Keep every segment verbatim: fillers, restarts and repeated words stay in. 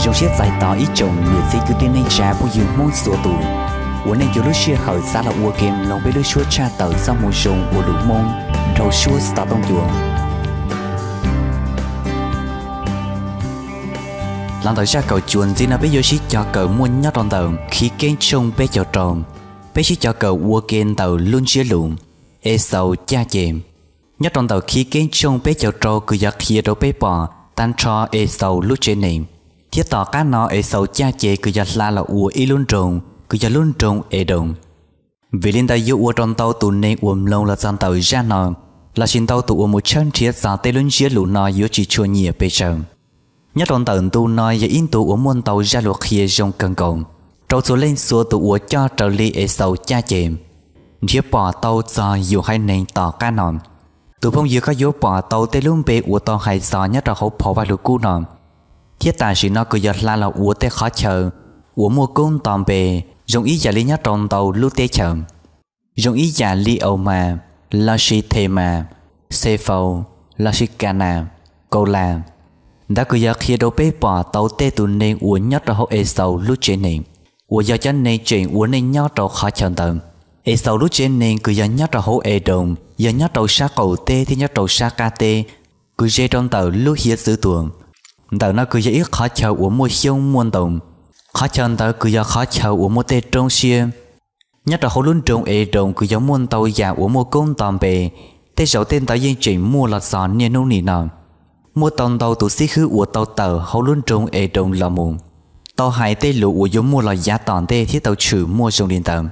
有些在打一种也是决定那家不有梦所读。我那有路些好啥了，我给龙被路说查到上木中我路梦，然后说是打动我。lần đầu ra cầu chuồn gì là bây giờ chỉ cho cầu muốn nhát đòn tàu khi kén trông bé cho tròn bé chỉ cho cầu vua kén tàu luôn chia lùn e sầu cha chèm nhát đòn tàu khi kén trông bé cho tròn cứ giặc kia đâu bé bỏ tan cho e sầu lúc trên nệm thiết tỏ cá nó e sầu cha chè cứ giặc la là ua y luôn tròn cứ giặc luôn tròn e đồng vì liên tay yêu ua tròn tàu tụi này uổng lâu là gian tàu ra nó là xin tàu tụi một chân thiết giả tê luôn chia lùn nó yếu chỉ chua nhẹ bé chồng nhất trong tận tu nói và in tu của môn tàu ra luật kia trong cần cầu trâu số lên số tu của cho trở li ở sâu cha chèm nếu bỏ tàu cho dù hai nền tỏ cá nòn tu phong dù có yếu bỏ tàu tê luôn bê của tàu hai giò nhất là hộp phò và lục cú nòn thiết tài sự nó cứ giật la là của tê khó chờ của mua cung tòm bê dùng ý giả lý nhất trong tàu lúc tê chờ dùng ý giả li ầu mà là si thề mà xe phâu là si cana câu làm đã cứ giờ khi đâu bé bỏ tàu tê tụi nên uốn nhót ra hậu e sầu lúc trên này uốn giờ cho nên chuyện uốn nên nhót ra khó chọn tầm e sầu lúc trên nên cứ giờ nhót ra hậu e đồng giờ nhót đầu sa cầu tê thì nhót đầu sa ca tê cứ dây trong tàu lúc hiết giữ tuồng tàu nó cứ giờ ít khó chọn uốn mua xiông muôn đồng khó chọn tàu cứ giờ khó chọn uốn mua tê trong xia nhót ra hậu luôn trong e đồng cứ giờ muôn tàu già uốn mua công tòm bề tê sầu tên tàu yên chuyện mua là giòn như nông nỉ nào mua tàu tàu tụ xí khứ của tàu tàu hậu luôn trong e đồng là mù tàu hải tê lũ của giống mua là giá tòn tê thiết tàu trừ mua trong điện tàu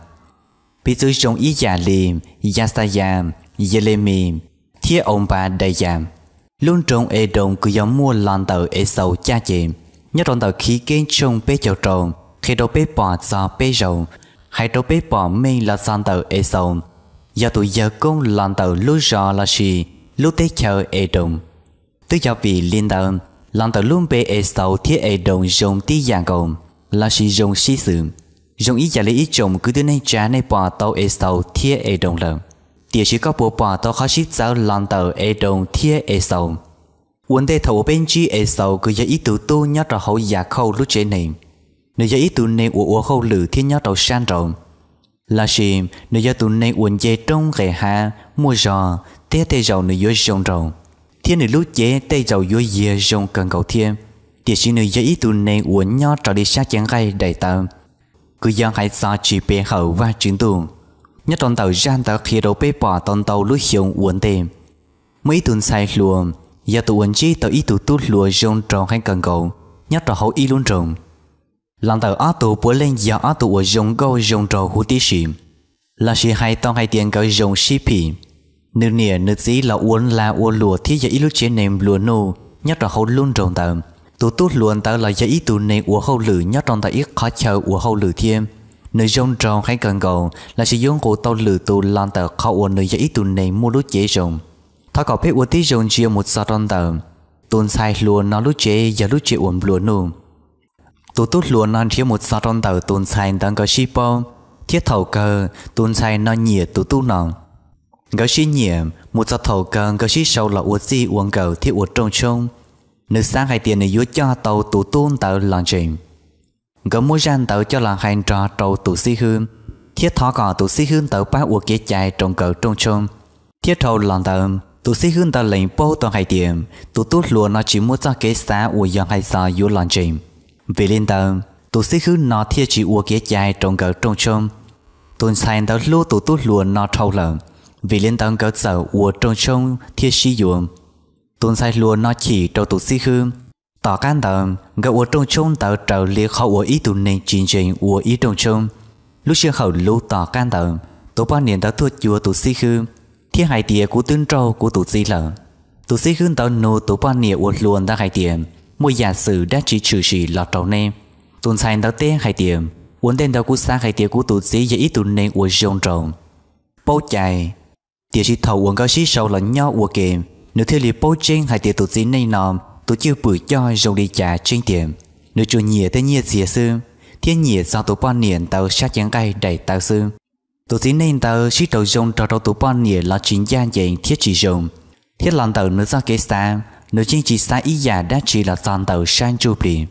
bị dưới trong ý giả lìm giá sa yam dê lê mì thiết ông bà đầy yam luôn trong e đồng cứ giống mua lon tàu e sầu cha chìm nhất trong tàu khí kén trong bé chậu tròn khi đâu bé bỏ do bé rầu hay đâu bé bỏ mình là son tàu e sầu giờ tụi giờ công lon tàu lúc rõ là gì lúc tết chờ e đồng tức do vì liên đạo làm tàu luôn bê e sầu thiết e đồng dùng tí dạng gồm là sử dụng sĩ sử dùng ý giả lý ý trồng cứ từ nay trả này bỏ tàu e sầu thiết e đồng lợn địa chỉ có bộ bỏ tàu khó ship giáo làm tàu e đồng thiết e sầu vấn đề thầu bên chi e sầu cứ giờ ý tụ tu nhát ra hậu giả khâu lúc trên này nếu giờ ý tụ này của của khâu lử thiên nhát đầu san rộng là gì nếu giờ tụ này uốn dây trong ghẻ ha mua giò té tê dầu nếu dưới rồng rồng thiên nữ lúc chế tây dầu dưới dìa rồng cần cầu thiên địa chỉ nữ giấy tụ này uốn nhót trở đi sát chén gai đầy tàu cứ dân hãy do chỉ bề hậu và chuyển tù nhất toàn tàu gian tàu khi đầu bê bỏ toàn tàu lúc hi용 uốn tìm mấy tuần sai luồng giờ tụ uốn chi tàu ý tụ tút lùa rồng tròn hay cần cầu nhất là hậu y luôn rồng làm tàu á tụ bữa lên giờ á tụ ở rồng câu rồng tròn hú tí xìm là chỉ hai tông hai tiền cái rồng xí pì nữ nè nữ dĩ là uốn là uốn lùa thì giờ ít lúc chế nêm lùa nô nhất là hậu luôn rồng tàu tụ tút luồn tàu là giờ ít tụ nè uốn hậu lử nhất trong tàu ít khó chờ uốn hậu lử thêm nữ rồng tròn hay cần cầu là sử dụng của tàu lử tụ làm tàu khó uốn nữ giờ ít tụ nè mua lúc chế rồng thà có biết uốn tí rồng chia một sao trong tàu tuần sai luồn nó lúc chế giờ lúc chế uốn lùa nô tụ tút luồn nó chia một sao trong tàu tuần sai đang có shipper thiết thầu cơ tuần sai nó nhẹ tụ tụ nòng gấu xí nhiệm một giọt thầu cần gấu xí sâu là uất gì uống gấu thiết uất trong trong nữ sáng hai tiền này dưới cho tàu tụ tuôn tàu làm trình gấu mua ran tàu cho là hành trò tàu tụ xí hương thiết thọ cỏ tụ xí hương tàu ba uất kế chạy trong gấu trong trong thiết thầu làm tàu tụ xí hương tàu lệnh bao tàu hai tiền tụ tút luôn nó chỉ muốn cho kế xa uất dân hai sao dưới làm trình vì liên tàu tụ xí hương nó thiết chỉ uất kế chạy trong gấu trong trong tuần sai tàu lúa tụ tút luôn nó thâu lợn vì liên tông cỡ sở của trong sông thiết sĩ dụng tuần sai luôn nó chỉ đầu tụ sĩ hương tỏ can tầm gỡ của trong sông tạo trở liệt hậu của ý tụ nền chính trình của ý trong sông lúc xưa hậu lưu tỏ can tầm tổ ba niên đã thua chùa tụ sĩ hương thiết hai tiền của tương trâu của tụ sĩ lợn tụ sĩ hương tạo nô tổ ba niên của luôn đã hai tiền mỗi giả sử đã chỉ trừ sĩ lọt trâu nè tuần sai đã té hai tiền uốn tên đầu của xa hai tiền của tụ sĩ và ý tụ nền của rồng trâu bao chạy địa chỉ thầu uống cái xí sâu là nhau uống kềm nếu theo liệt bố trên hai tiệt tụt gì này nọ tụt chưa bự cho rồi đi trả trên tiền nếu chuột nhẹ tới nhẹ dìa sư thiên nhẹ sau tụt bao niên tàu sát chén gai đầy tàu sư tụt gì này tàu xí tàu rồng trò đầu tụt bao niên là chính gia dạy thiết chỉ rồng thiết làm tàu nữa ra kế xa nếu chính chỉ xa ý giả đã chỉ là dàn tàu sang chu bì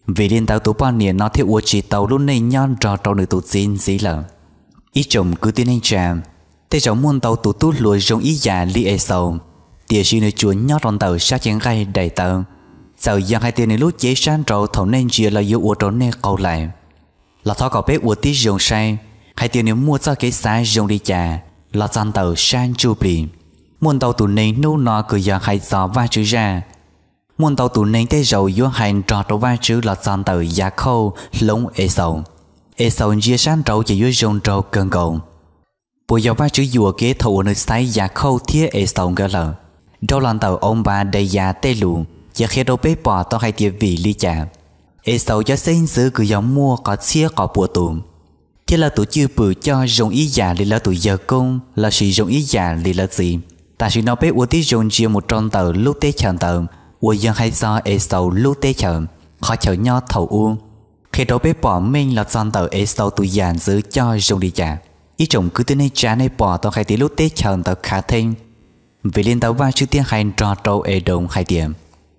vì liên tàu tụ bao niên nó theo uo chỉ tàu lúc này nhon trò trâu nữ tụ chín dí lợ ý chồng cứ tin anh chàng thế cháu muốn tàu tụ tút lùi rong ý già li e sầu tiề xin nơi chuồn nhót trong tàu sát chén gai đầy tàu giờ giang hai tiền này lúc chế san trâu thầu nên chia là yêu uo trâu nên câu lại là thọ có bé uo tí rong say hai tiền nếu mua cho cái sai rong đi chả là chăn tàu san chu bì muốn tàu tụ nên nô nọ cứ giang hai giò va chữ ra muốn tàu tụ nên tê dầu vô hành trò trâu va chữ là chăn tàu giá khâu lông e sầu e sầu chia san trâu chỉ vô rong trâu cơn cầu bùi dầu va chữ dùa kế thầu nơi sai giá khâu thiết e sầu gỡ lợ đâu lần tàu ông bà đầy già tê lù giờ khi đâu bếp bỏ tao hay tiệp vị ly trà e sầu cho xin giữ cứ giống mua có chia có bùa tụm thế là tụi chưa bự cho dùng ý giả để là tụi giờ công là sử dụng ý giả để là gì ta chỉ nói bếp uống tí dùng chia một trong tờ lúc tết chờ tờ uống dân hay do e sầu lúc tết chờ họ chờ nhau thầu uống khi đâu bếp bỏ mình là trong tờ e sầu tụi già giữ cho dùng đi trà ý chồng cứ tên này trả này bỏ tao hay tí lúc tết chờ tờ khá thêm vì liên tàu va chữ tiếng hành trò trâu e đồng hai điểm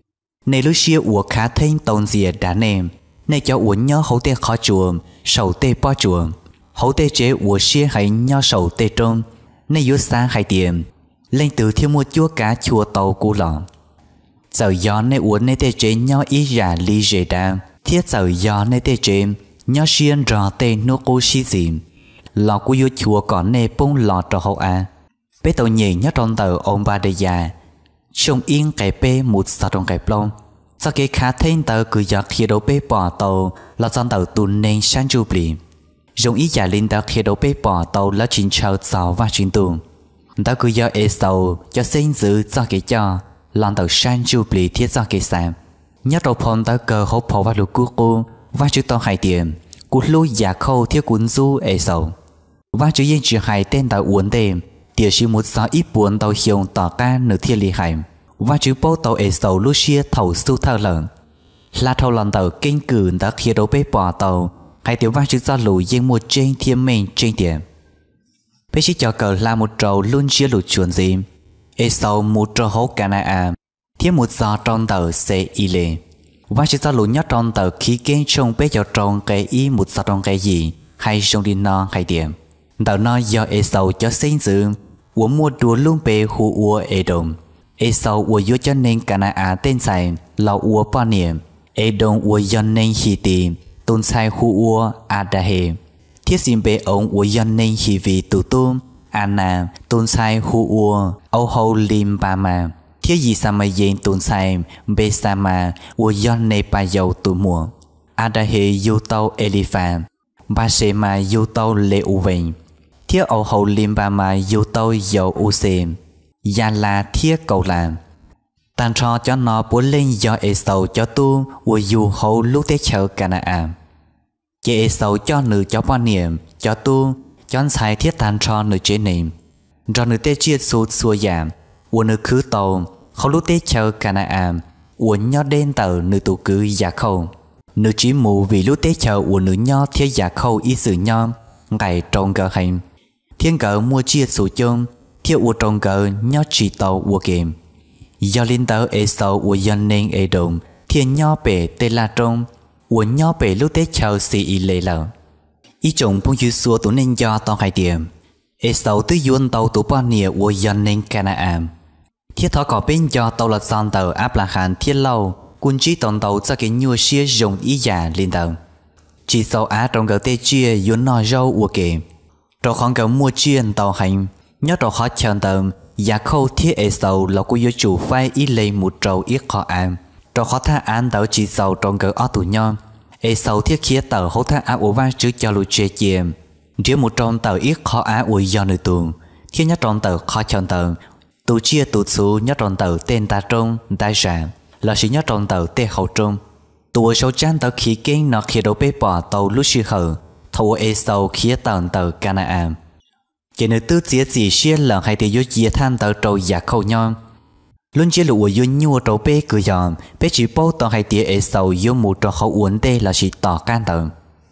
này lúc xưa uống khá thêm tôn dìa đã nêm này cho uống nhớ hậu tê khó chuồng sầu tê bao chuồng hậu tê chế uống xưa hay nhớ sầu tê trông này yếu sáng hai điểm lên từ thiên mua chúa cá chua tàu cũ lọ giờ gió này uống này tê chế nhớ ý giả ly dễ đa thiết giờ gió này tê chế nhớ xuyên rò tê nô cô xí dìm lọ của yếu chùa còn nê bông lọ trò hậu à bé tàu nhỉ nhớ trong tờ ông ba đầy già trông yên cái bê một sao trong cái plong sau khi khá thêm tờ cứ giặc khi đâu bê bỏ tàu là trong tàu tuần nên sang chu bì dùng ý giả linh tờ khi đâu bê bỏ tàu là chính châu sáu và chính tuần tờ cứ giặc e tàu cho sinh giữ cho cái cho làm tàu sang chu bì thiết cho cái sáng nhớ đầu phong tờ cờ hộp phổ và lục cú cô và chữ tàu hai tiền cú lôi giả khâu thiết cuốn du e tàu và chữ yên chữ hai tên tàu uốn đêm địa chỉ một số ít buồn tàu hiền tỏ ca nửa thiên lý hải và chữ bao tàu ở tàu Lucia thầu su thơ lợn là thầu lần tàu kinh cử đã khi đấu bê bỏ tàu hay tiểu và chữ ra lùi yên một trên thiên mình trên điểm bê chỉ cho cờ là một trâu luôn chia lụt chuẩn gì ở tàu một trâu hố Canada thiên một giò trong tàu xe y lệ và chữ ra lùi nhất trong tàu khí kinh trong bê cho trong cái y một giò trong cái gì hay trong đi no hay điểm tàu no do ở tàu cho sinh dưỡng uống mua đùa luôn bê hù ua e đồng e sau ua vô cho nên cả na á tên sai là ua bao niệm e đồng ua do nên hi tì tôn sai hù ua a đa hề thiết xin bê ông ua do nên hi vì tụ tôm anna tôn sai hù ua âu hầu lim ba ma thiết gì sa ma yên tôn sai bê sa ma ua do nên ba dầu tụ mùa a đa hề yêu tàu elephant ba se ma yêu tàu lê u vinh thiết âu hầu lim ba ma yêu tàu dầu u xem gia là thiết cầu làm tàn trò cho nó bố lên do e sầu cho tu của dù hậu lúc tết chờ cả nà ảm chế e sầu cho nữ cho bao niệm cho tu cho xài thiết tàn trò nữ chế niệm cho nữ tết chia sụt xua giảm của nữ khứ tàu không lúc tết chờ cả nà ảm của nhó đen tờ nữ tụ cứ giả khâu nữ chỉ mù vì lúc tết chờ của nữ nhó thiết giả khâu ý sự nhó ngày trong gờ hành thiên cờ mua chia sụt chung thiết u trong cờ nhó chỉ tàu u game do linh tàu e sầu u dân nên e đồng thiên nhó bể tê la trong u nhó bể lúc tết chờ xì y lệ lợ ý chồng phong dư xua tụ nên do tàu hai điểm e sầu tứ yuan tàu tụ bao nhiêu u dân nên Canaan thiết thọ có bên do tàu là son tàu áp là hàn thiết lâu quân trí tàu tàu cho cái nhua xia dùng ý giả linh tàu chỉ sau á trong cờ tê chia yuan nọ rau u game rồi khoảng cờ mua chiên tàu hành nhớ đồ họ chờ tầm giá khâu thiết e sầu là của yêu chủ phải ý lấy một trâu ít khó ăn rồi họ tha ăn tàu chỉ sầu trong cỡ ở tủ nhon e sầu thiết kia tàu họ tha ăn uống vang trước cho lụt chế chìm riêng một trong tàu ít khó ăn uống do nơi tuồng thiết nhớ trong tàu khó chờ tầm tụ chia tụ số nhớ trong tàu tên ta trong đại sản là chỉ nhớ trong tàu tê hậu trong tụ số chán tàu khí kinh nó khi đâu bê bỏ tàu lúc xưa hở thầu e sầu kia tàu tàu Canaan chỉ nơi tư chia gì xia lần hay thì vô chia than tàu trâu giả khâu nhon luôn chia lụa vô nhua trâu bê cười giòn bê chỉ bao tàu hay thì e sầu vô một trâu khâu uốn tê là chỉ tỏ can tàu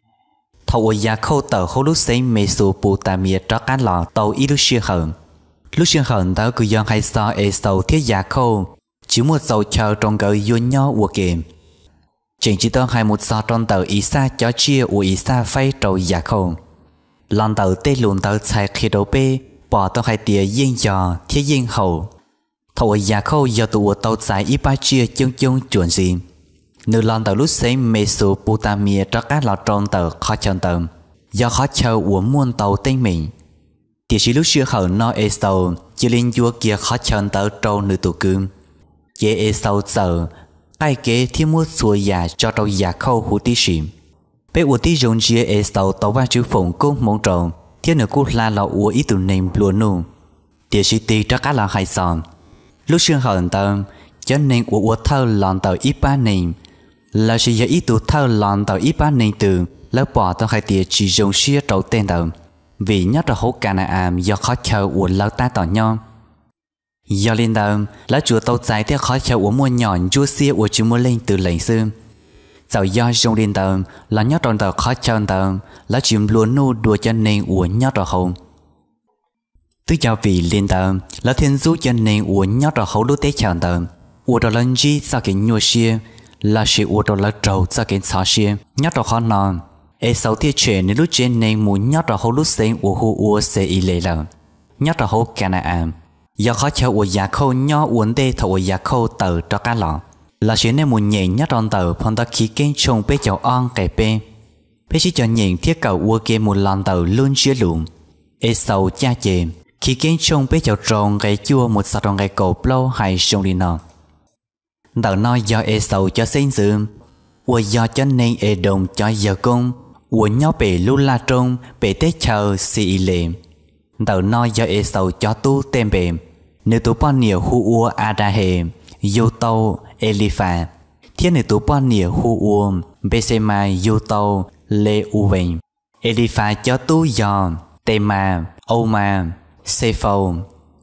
thầu giả khâu tàu khâu lúc xây mê su bù tà mía cho can lò tàu ít lúc xia hận lúc xia hận tàu cười giòn hay so e sầu thiết giả khâu chỉ một dầu chờ trong cờ vô nho uổng kềm Chính chỉ tao hai một giờ trong tàu ý xa cho chia u ý xa phay trâu giả khâu lần tàu tê lùn tàu chạy khi đầu bê bỏ tao hai tia yên giò thiết yên hậu thầu giả khâu giờ tụ tàu chạy ít ba chia chung chung chuẩn gì nữ lần tàu lúc xây Mesopotamia cho các lò trong tàu khó chân tàu do khó chờ của muôn tàu tên mình thì chỉ lúc xưa hậu nói ê sầu chỉ linh vua kia khó chân tàu trâu nữ tụ cương chế ê sầu giờ ai kế thiên mua xua giả cho tàu giả khâu hữu tí xìm bé ủa tí dùng chia ê sầu tàu ba chữ phụng cũng mong trầu thiên nữ cú la lọ ủa ý tụ nền lùa nụ thì chỉ tì cho các lò hay sòn lúc xưa hậu tàu cho nên ủa ủa thơ lòn tàu ít ba nền là chỉ giờ ý tụ thơ lòn tàu ít ba nền từ lớp bỏ tàu hai tia chỉ dùng xia trâu tên tàu vì nhất là hố cà nà àm do khó chờ ủa lâu ta tỏ nhau do lên tàu lá chùa tàu dài theo khó chờ ủa mua nhọn chua xia ủa chỉ mua lên từ lệnh xưa dạo do dùng lên tàu là nhất trong tàu khó chờ tàu lá chìm luôn nô đùa cho nên ủa nhất là hậu tức cho vì lên tàu là thiên giúp cho nên ủa nhất là hậu lúc tế chờ tàu ủa đó lần gì sao cái nhua xia là sự ủa đó là trâu sao cái xó xia nhất là khó non ê sau tiết chuyện nếu lúc trên này muốn nhất là hậu lúc sen ủa hù ủa sẽ ý lệ là nhất là hậu cà nà àm do khó chờ ủa giả khâu nhỏ uốn đê thầu ủa giả khâu tờ cho cá lọ là chuyện này muốn nhện nhất trong tờ phong ta khí kén trông bé chậu on kẻ bê bé chỉ cho nhện thiết cầu ủa kia một lần tờ luôn chia lụm ê sau cha chèm khí kén trông bé chậu tròn cái chua một sợi tròn cái cổ lâu hay sông đi nọ tờ nói do ê sau cho xây dựng ủa do cho nên ê đồng cho giờ công ủa nhau bể lu la trông bể tết chờ xì lệ tờ nói do ê sầu cho tu tên bể nếu tu bao nhiêu hu ua ada hề yêu tàu elifa thiên nếu tu bao nhiêu hu ua besema yêu tàu lê u vinh elifa cho tu giò tema oma sefo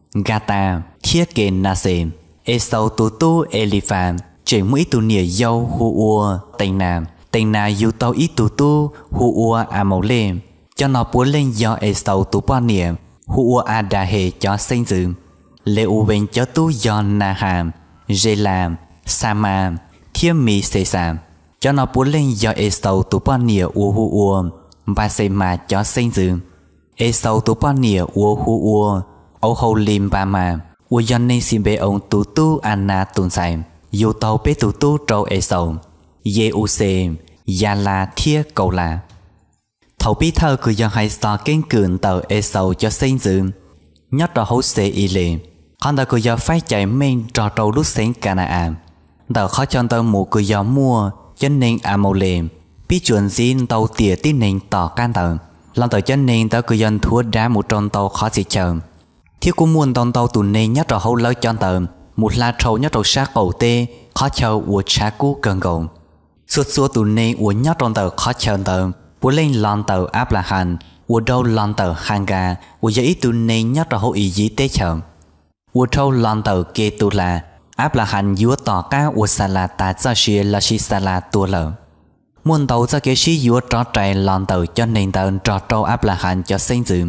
gata thiết kê nase ê sầu tu tu elifa chỉ mỗi tu nhiều dâu hu ua tây nam tên na yêu tàu ít tu tu hu ua a màu lên cho nó búa lên do ê sầu tu bao nhiêu hu ua a đa hề cho sinh dựng lê u bên cho tu do na hàm dê làm sama thiên mi sê sam cho nó búa lên do ê sầu tu bao nhiêu u hu ua ba sê ma cho sinh dựng ê sầu tu bao nhiêu u hu ua ô hô lim ba ma u do nên xin bê ông tu tu anna tuần sai yêu tàu bê tu tu trâu ê sầu ye u se ya la thia cầu là thầu bí thơ cứ do hai sao kén cường tàu ê sầu cho xây dựng nhất là hỗ xe y lệ còn tàu cứ do phải chạy men trò trâu lúc sáng cả na àm tàu khó cho tàu mù cứ do mua cho nên à màu lệ bí chuẩn xin tàu tỉa tí nên tỏ can tàu làm tàu cho nên tàu cứ dân thua đá một trong tàu khó gì chờ thiếu cũng muốn tàu tàu tụi nên nhất là hỗ lỡ cho tàu một la trâu nhất là sát cầu tê khó chờ của cha cú cần cầu suốt suốt tụi này của nhất trong tờ khó chờ tờ của lên lon tờ áp là hành của đâu lon tờ hàng gà của giấy tụi này nhất là hậu ý gì tế chờ của đâu lon tờ kê tụ là áp là hành dúa tỏ cá của xà là ta ra xìa là xì xà là tua lợ muốn tàu ra cái xí dúa trò trái lon tờ cho nên tờ trò trâu áp là hành cho xây dựng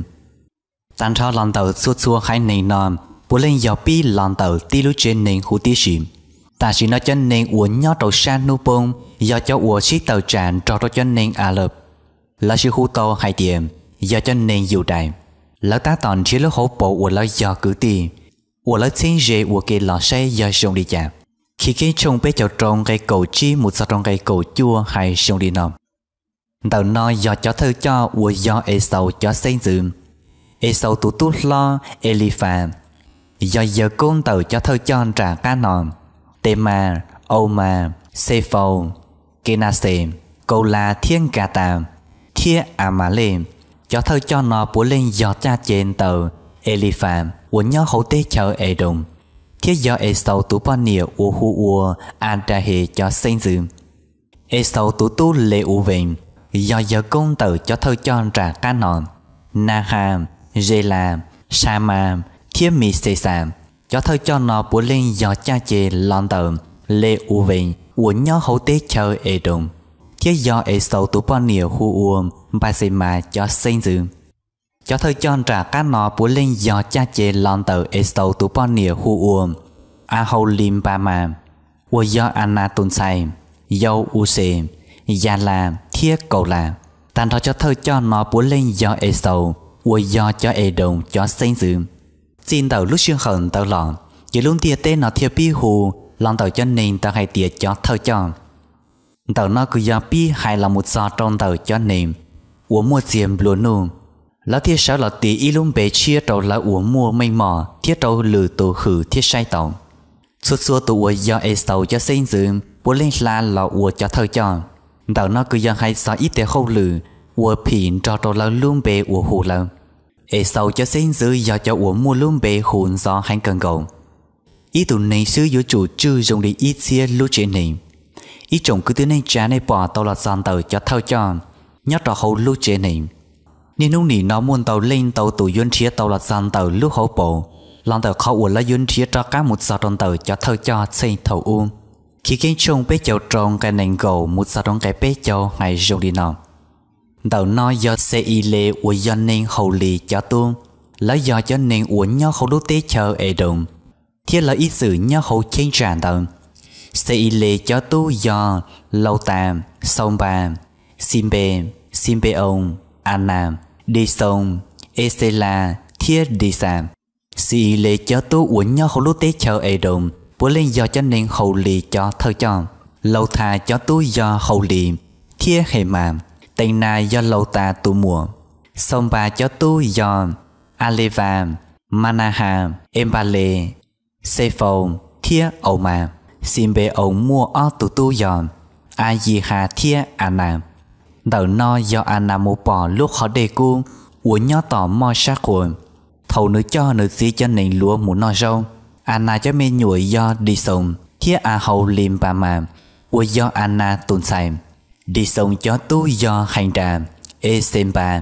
tàn trò lon tờ suốt suốt hai này nòm của lên dạo pi lon tờ tí lúc trên nền khu tí xìm ta chỉ nói cho nên uốn nhót đầu san nu bông do cho uốn xí tàu tràn cho cho nên à lập là sự khu tàu hay tiền do cho nên dù đại là ta toàn chỉ là hỗ bộ uốn là do cứ tiền uốn là xin dễ uốn kia lò xe do sông đi chạm khi cái trồng bé chậu trồng cây cầu chi một sao trồng cây cầu chua hay sông đi nằm tàu nói do cho thơ cho uốn do ê sầu cho xây dựng ê sầu tụ tút lo elifa do giờ côn tàu cho thơ cho trả cá nòm tema oma sefo kenase câu là thiên gà tàm thiên amale cho thơ cho nó búa lên giọt ra trên tờ elifa của nhau hậu tế chờ ê đồng thiết do ê sầu tú bao nhiêu u hu u ada hề cho xây dựng ê sầu tú tu lê u vinh do giờ công tờ cho thơ cho trả cá nòn naha jela sama thiên mi sê sam cho thơ cho nó búa lên giọt cha chê lon tờ lê u vinh của nhau hậu tế chờ ê đồng thiết do ê sầu tú bao nhiêu hu u ba sê ma cho xây dựng cho thơ cho trả cá nọ búa lên giọt cha chê lon tờ ê sầu tú bao nhiêu hu u a hầu lim ba ma của do anna tuần sai dâu u xê già là thiết cầu là tàn thọ cho thơ cho nó bố lên do ê sầu ua do cho ê đồng cho xây dựng xin tàu lúc xuyên khẩn tàu lọ chỉ luôn tia tên nó thiệp bi hù lòng tàu cho nên tàu hay tiệt cho thơ cho tàu nó cứ do bi hay là một giò trong tàu cho nên ua mua diệm luôn nụ lá thiết sáu là tí y luôn bể chia tàu là ua mua mênh mò thiết tàu lử tổ khử thiết say tàu suốt suốt tụ ua do ê sầu cho xây dựng bố lên là là ua cho thơ cho tàu nó cứ do hay sao ít để khâu lử ua phìn cho tàu là luôn bể ua hù là ê sầu cho xây dựng do cho ua mua luôn bể hùn do hành cần cầu ý tụ này xứ yếu chủ trừ dùng để ít chia lưu chế này ý chồng cứ từ này trả này bỏ tàu là dàn tàu cho thâu cho nhớ trò hậu lưu chế này nên lúc này nó muốn tàu lên tàu tụ yun chia tàu là dàn tàu lưu hậu bộ lòng tàu khó uổng là yun chia cho các một sao trong tàu cho thâu cho xây thầu u khi cái chồng bé chầu tròn cái nền gầu một sao trong cái bé chầu hay dùng đi nào tàu nó do xe y lệ uổng do nên hậu lì cho tuôn lấy do cho nên uổng nhớ hậu lúc tế chờ ế đồng thiết là ý sự nhớ hậu chênh tràn tàu sẽ y lệ cho tu do lâu tàm sông bà sim bê sim bê ông anam đi sông esela thiết đi sàm sẽ y lệ cho tu uốn nhớ hậu lúc tế chờ ế đồng bố lên do cho nên hậu lì cho thơ cho lâu thà cho tu do hậu lì thiết hệ màm tên na do lâu tà tu mùa sông bà cho tu do aleva manaha embale sephone thiết ầu mà xin bê ông mua ở tụ tu giòn a di hà thiết anam đợt no do anam mua bỏ lúc họ đề cu uống nhó tỏ mò sát cuồng thầu nữ cho nữ xí cho nền lúa muốn no râu anna cho mê nhuội do đi sông thiết a hầu lim bà mà uống do anna tuần xài đi sông cho tu do hành trà e xem bà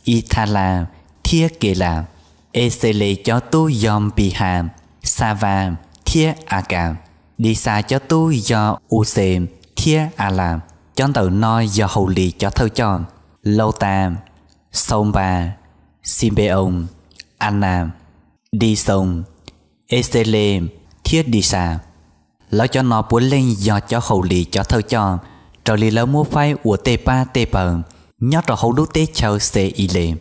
ithala thiết kề là e xê lê cho tu dòm bì hà sava thiết a cà đi xa cho tu do u xem thiết a làm cho tàu no do hậu lì cho thâu cho lâu tam sông bà sim bê ông anna đi sông esele thiết đi xa lão cho nó muốn lên do cho hậu lì cho thâu cho rồi lì lão mua phai của tê ba tê bờ nhớ rồi hậu lúc tê chờ xe y lệ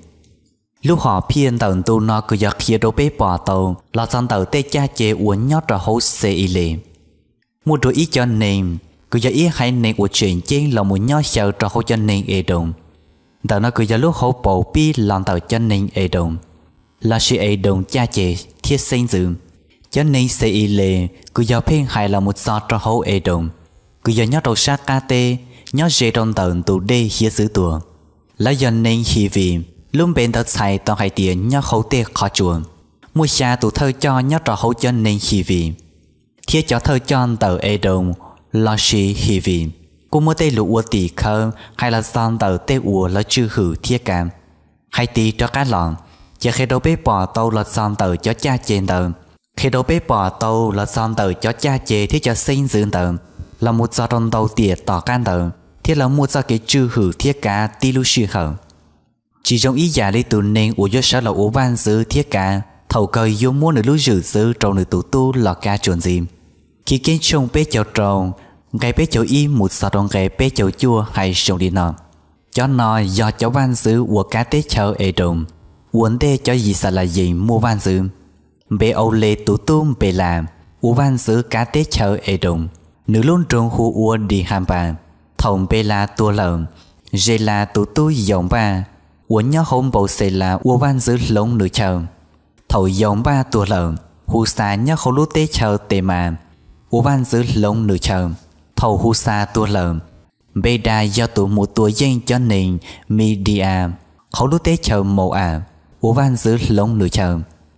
lúc họ phiên tàu tu nó cứ giật kia đồ bê bỏ tàu là dòng tàu tê cha chế uống nhớ rồi hậu xe y lệ mua đồ ý cho nên cứ giờ ý hay nên của chuyện trên là một nhớ sợ cho hậu cho nên ế đồng tàu nó cứ giờ lúc hậu bầu pi làm tàu cho nên ế đồng là sự ế đồng cha chế thiết sinh dưỡng cho nên xe y lệ cứ giờ phiên hay là một giọt cho hậu ế đồng cứ giờ nhớ đầu sát ca tê nhớ dễ trong tàu tụ đê hiến giữ tùa là do nên hi vì luôn bên tàu xài tàu hay tiền nhớ hậu tê khó chuồng mua xa tụ thơ cho nhớ trò hậu cho nên hi vì thiết cho thơ cho tàu ế đồng lo sĩ hi vì cô mua tê lụ ua tỷ khơ hay là son tàu tê ua là chư hử thiết cảm hay tí cho cá lọn chờ khi đâu bế bỏ tàu là son tàu cho cha trên tàu khi đâu bế bỏ tàu là son tàu cho cha chê thiết cho sinh dưỡng tàu là một giọt trong tàu tiệt tỏ can tàu thiết là một giọt cái chư hử thiết cá tí lưu sư hở chỉ trong ý giả đi tụ nên ua do sao là ua van giữ thiết cá thầu cơi vô mua nửa lúa rử giữ trâu nửa tụ tu lọ cá chuồn dìm khi kiến trông bế chậu trâu gai bế chậu y một giọt trong gai bế chậu chua hay sông đi nọ cho nó do cháu van giữ ua cá tết chậu ế đồng uốn tê cho gì sao là gì mua van giữ bế âu lê tụ tôm bế làm ua van giữ cá tết chậu ế đồng nữ luôn trong khu ua đi hàm bà thòng bê la tua lợn dê la tụ tu dòng ba uốn nhớ hôm bầu xê là ua van giữ lông nữ chờ thầu dòng ba tua lợn hù xa nhớ khâu lú tế chờ tê mà ua van giữ lông nữ chờ thầu hù xa tua lợn bê đa do tụ một tua dân cho nền media khâu lú tế chờ màu à ua van giữ lông nữ chờ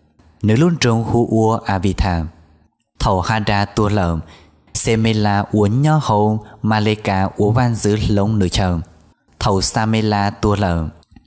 nữ luôn trong khu ua avita thầu hada tua lợn Semela uốn nhớ hậu Maleka uốn van giữ lông nữ chờ thầu Samela tua lợn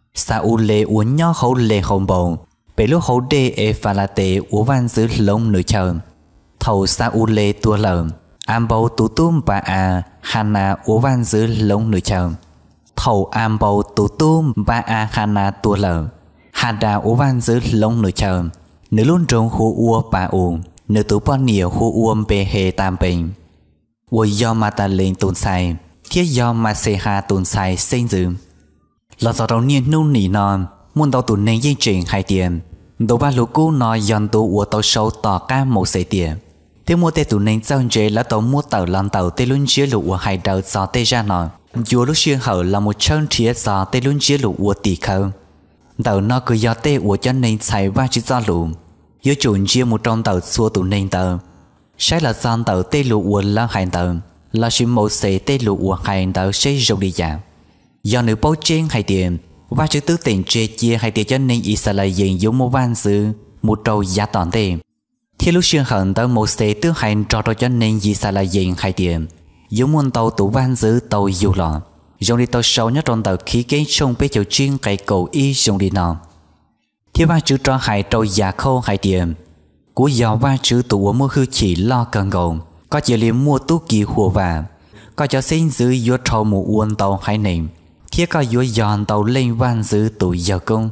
Saule uốn nhớ hậu lê hồng bầu bể lúc hậu đê e phalate uốn van giữ lông nữ chờ thầu Saule tua lợn Ambou tụ tum ba a Hana uốn van giữ lông nữ chờ thầu Ambou tụ tum ba a Hana tua lợn Hada uốn van giữ lông nữ chờ nữ luôn trong khu ua ba u nữ tụ bao nhiêu khu uông bề hề tam bình 我要马达林顿赛，thiết要mà xe hà tồn xài xây dựng là do đầu niên nung nỉ non muốn đầu tụi nên dây chuyện hai tiền đầu ba lũ cũ nói dần tụ của tàu sâu tỏ ca một xe tiền thế mua tê tụi nên giao chế là tàu mua tàu làm tàu tê luôn chia lũ của hai đầu do tê ra nọ dù lúc xuyên hậu là một chân thiết do tê luôn chia lũ của tỷ khâu tàu nó cứ do tê của cho nên xài va chỉ do lũ yếu chuẩn chia một trong tàu xua tụi nên tàu sẽ là do tàu tê lũ của là hai tàu là sự một xe tê lũ của hai tàu sẽ rộng đi giảm do nữ báo trên hai tiền và chữ tứ tiền chia chia hai tiền cho nên Israel dùng dùng một văn sự một trâu giá toàn tiền thì lúc xuyên hận tới một xe tứ hành cho cho nên Israel dùng hai tiền dùng một tàu tủ văn sự tàu dù lọ dùng đi tàu sâu nhất trong tàu khí kế trong bế chỗ chuyên cái cầu y dùng đi nọ thì ba chữ cho hai trâu giá khô hai tiền của do ba chữ tủ mua hư chỉ lo cần gồm có chỉ liền mua tú kỳ hùa và có cho xin giữ vô trâu một uốn tàu hai nền thiết có vô dọn tàu lên văn giữ tụi giờ công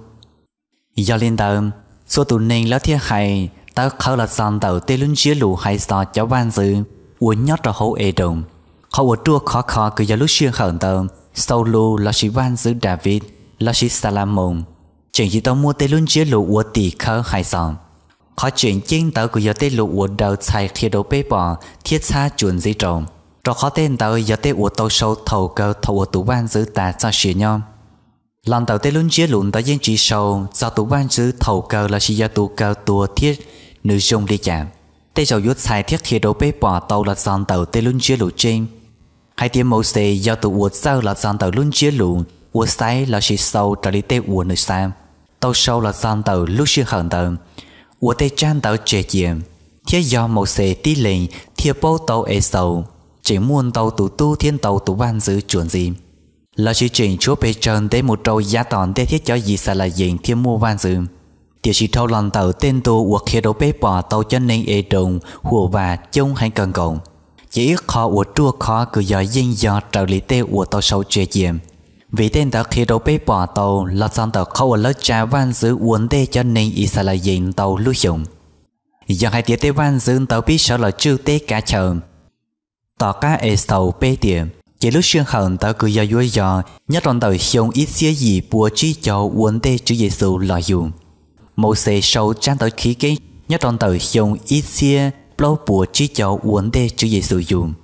do lên tàu số tụi nền là thiết hay tao khâu là dọn tàu tê luôn chia lũ hay sọ cho văn giữ uốn nhót ra hố ê đồng họ uốn chua khó khó cứ giờ lúc xuyên khẩn tàu sau lũ là sĩ văn giữ David là sĩ Salamon chuyện gì tao mua tê luôn chia lũ uốn tỷ khâu hay sọ họ chuyện chính tao cứ giờ tê lũ uốn đầu xài khi đầu bê bỏ thiết xa chuẩn gì trồng rồi khó tên tàu giờ tê của tàu sâu thầu cơ thầu tủ ban giữ ta cho xỉa nhau lần tàu tê luôn chia lụn tới dân chỉ sâu do tủ ban giữ thầu cơ là chỉ do tủ cơ tua thiết nữ dùng đi chạm tê dầu yuốt xài thiết khi đồ bê bỏ tàu là dọn tàu tê luôn chia lụn trên hai tiếng mẫu xe do tủ uột sau là dọn tàu luôn chia lụn uột sai là chỉ sâu trở đi tê uột nữ sang tàu sâu là dọn tàu lúc xưa hận tàu uột tê chan tàu trẻ chiếm thiết do mẫu xe tí lệnh thiết bố tàu ế sâu chỉ muốn tàu tụ tu thiên tàu tụ ban giữ chuẩn gì là chỉ chuyện chúa bê trần để một trâu giá toàn để thiết cho gì sẽ là diện thiên mua ban giữ điều chỉ thâu lần tàu tên tu hoặc khi đâu bê bỏ tàu cho nên ê đồng hùa và chung hay cần cầu chỉ ít khó của chua khó cứ do dinh do trợ lý tê của tàu sâu chế chiếm vì tên tàu khi đâu bê bỏ tàu là dòng tàu khâu ở lớp trà ban giữ uốn tê cho nên ý sẽ là diện tàu lưu dụng do hai tiết tê ban giữ tàu biết sao là chưa tê cả chờ tỏ cá ế sầu bê tiệm chỉ lúc xuyên hận tao cứ do dối dò nhất trong tàu không ít xía gì bùa trí cho uốn tê chữ Giêsu lợi dụng một xe sâu trang tàu khí kế nhất trong tàu không ít xía lâu bùa trí cho uốn tê chữ Giêsu dùng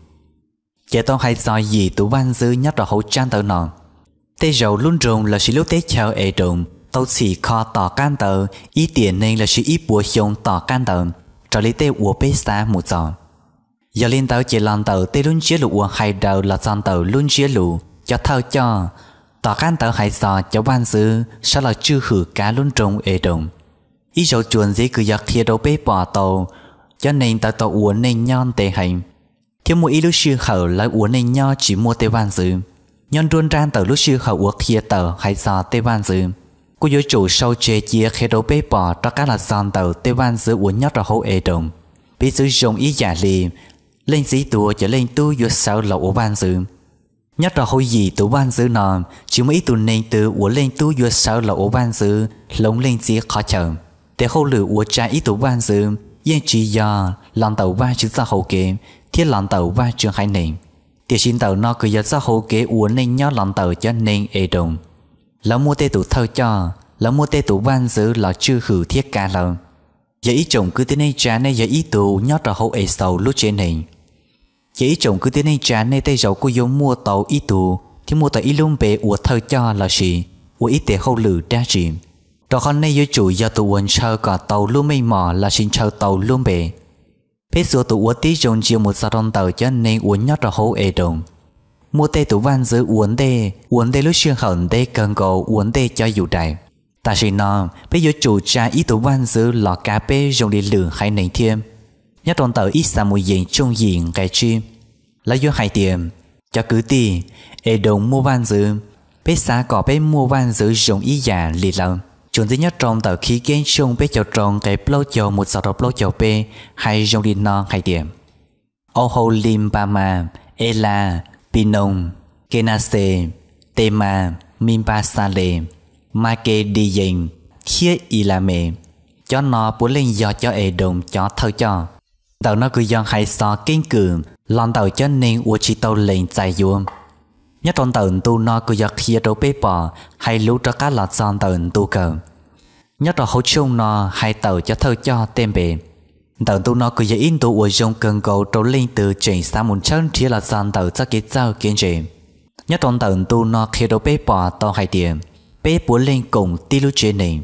chỉ tao hay do gì tụ văn dư nhất là hậu trang tàu nọ tê dầu luôn rồng là sự lúc tê chào ế đồng tàu chỉ kho tỏ can tàu ý tiền nên là sự ít bùa không tỏ can tàu trở lý tê ủa bê xa một giò giờ lên tàu chỉ làm tàu tê luôn chia lũ hai đầu là dọn tàu luôn chia lũ cho thao cho tỏ can tàu hai sò cho ban sư sao là chưa hử cá luôn trồng ế đồng ý dấu chuồn gì cứ giặc thiệt đâu bê bỏ tàu cho nên tàu tàu uốn nên nhon tê hành thiếu một ý lúc sư khẩu lại uốn nên nho chỉ mua tê ban sư nhon ruôn ran tàu lúc sư khẩu uống thiệt tàu hai sò tê ban sư cô giới chủ sau chế chia khi đâu bê bỏ cho cá là dọn tàu tê ban sư uốn nhót ra hố ế đồng bị sử dụng ý giả lì lên dĩ tùa trở lên tu vô sao là ổ ban dư nhất là hồi gì tụ ban dư nọ chỉ mấy tụ nên từ ổ lên tu vô sao là ổ ban dư lồng lên dĩ khó chờ để hậu lửa ổ trả ý tụ ban dư yên chỉ do làm tàu ba chữ ra hậu kế thiết làm tàu ba trường hai nền để xin tàu nó cứ giờ ra hậu kế ổ nên nhớ làm tàu cho nên ê đồng là mua tê tụ thơ cho là mua tê tụ ban dư là chưa hử thiết ca lâu giờ ý chồng cứ tên này trả này giờ ý tụ nhớ ra hậu ê sầu lúc trên này chỉ chồng cứ thế này trả này tay dầu cô giống mua tàu ít tù thì mua tàu ít luôn bể của thơ cho là gì của ít để hậu lử đa chìm đó con này với chủ do tụ quần chờ cả tàu luôn mây mò là xin chờ tàu luôn bể phép số tụ uốn tí trong chiều một sao trong tàu cho nên uốn nhót ra hậu ê đồng mua tê tụ van giữ uốn tê uốn tê lúc xuyên hận tê cần cầu uốn tê cho dù đại ta xin nó bây giờ chủ trả ít tụ van giữ lọ cà phê dùng để lử hay nền thêm nhất trong tàu ít xa mùi diện trong diện cái chim là do hai tiền cho cứ tì ê đồng mua van dư bế xa có bế mua van dư dùng ý giả lì lần chuẩn duy nhất trong tàu khí kén chung bế cho trong cái plo cho một sao plo cho bế hay dùng đi non hai tiền ô hồ lim ba ma ela pinong kenase tema mimba sale make đi dành thiết y là mẹ cho nó bố lên do cho ê đồng cho thơ cho tàu nó cứ do hai so kinh cường lần đầu cho nên ua chỉ tàu lên chạy vô nhất trong tận tu nó cứ giặc kia đâu bế bỏ hay lũ cho cá lọt son tận tu cờ nhất là hỗ chung nó hay tàu cho thơ cho tên bề tận tu nó cứ giặc in tu ua trong cần cầu trâu lên từ trên xa một chân thì là son tàu cho cái dao kiến chế nhất trong tận tu nó kia đâu bế bỏ to hay tiền bế búa lên cùng ti lũ chế này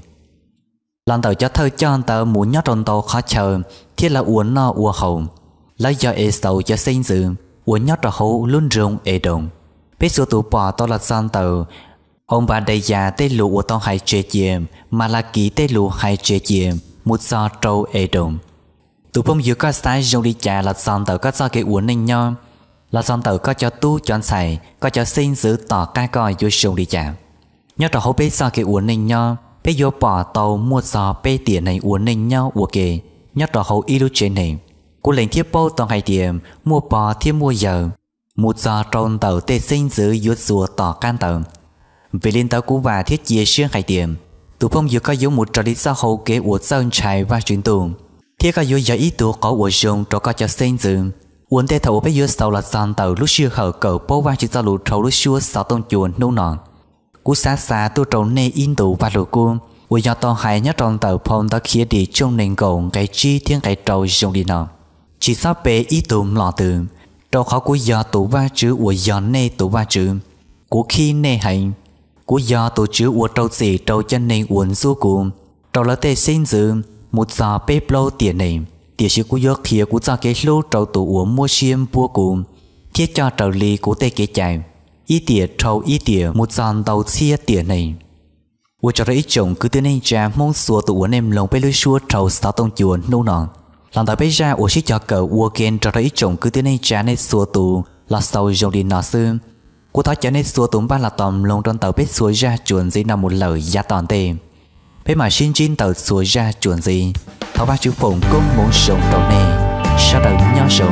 lần đầu cho thơ cho tàu muốn nhất trong tàu khó chờ thiết là uốn nó ua hồng lấy do e sầu cho sinh dự uốn nhất là hậu luôn rung e đồng biết số tụ bỏ to là san tàu ông bà đầy già tê lụ của tao hay chế chiêm mà là ký tê lụ hay chế chiêm một sao trâu e đồng tụ phong dưới các sai dùng đi trà là san tàu các sao cái uốn ninh nhau là san tàu có cho tu chọn xài có cho sinh dự tỏ cái coi vô dùng đi trà nhất là hậu biết sao cái uốn ninh nhau biết vô bỏ tàu mua sao bê tiền này uốn ninh nhau của kề nhất là hậu ilu trên này cô lệnh thiết bao tao hay tiền mua bò thêm mua giờ một giờ tròn tàu tê sinh giữ yuột rùa tỏ can tàu về liên tàu cũ và thiết chia xuyên hay tiền tụ phong vừa có giống một trò đi xã hậu kế của sơn trái và chuyển tù thiết có yếu giải ý tụ có của dùng cho có cho sinh giữ uốn tê thầu bây giờ sau là san tàu lúc xưa hở cầu bao và chỉ ra lụt trâu lúc xưa sáu tông chuồn nô nọn cú xa xa tu trâu nê in tụ và lụt cuông của do tao hay nhất tròn tàu phong đã khía đi trong nền cầu cái chi thiên cái trâu dùng đi nọ chỉ sao bé ý tụm lọ từ trâu khó của do tụ va chữ của do nê tụ va chữ của khi nê hành của do tụ chữ của trâu gì trâu chân nền uốn du cùng trâu là tê sinh dự một giờ bé lâu tiền này tiền chữ của giấc thiệt của cho cái lô trâu tụ uống mua xiêm bua cùng thiết cho trâu ly của tê kế chạy ý tiền trâu ý tiền một giờ đầu chia tiền này của cho ít chồng cứ từ nay cha mong xua tụ uốn em lòng bé lưới xua trâu sáu tông chuồn nô nọn lần đầu bây giờ ủa chỉ cho cậu ua kén cho thấy chồng cứ tới nay trả nên xua tù là sau dùng đi nọ xưa cô tháo trả nên xua tù ba là tòm lông trong tàu biết xua ra chuồn gì nào một lời giá toàn tê bé mà xin chín tàu xua ra chuồn gì tháo ba chữ phồng cũng muốn sống đầu này sao đầu nhau sống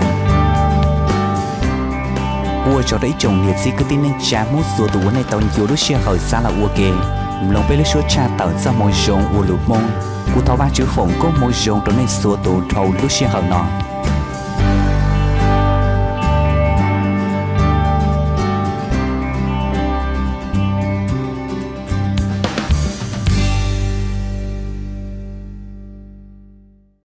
ua cho thấy chồng liệt sĩ cứ tới nay trả muốn xua tù này tàu nhiều lúc xưa hỏi xa là ua kén lòng bé lấy số cha tàu ra môi rồng ua lụt mông cô tháo ba chữ phồng cũng môi rồng trong này xua tù thầu lúc xưa hỏi nọ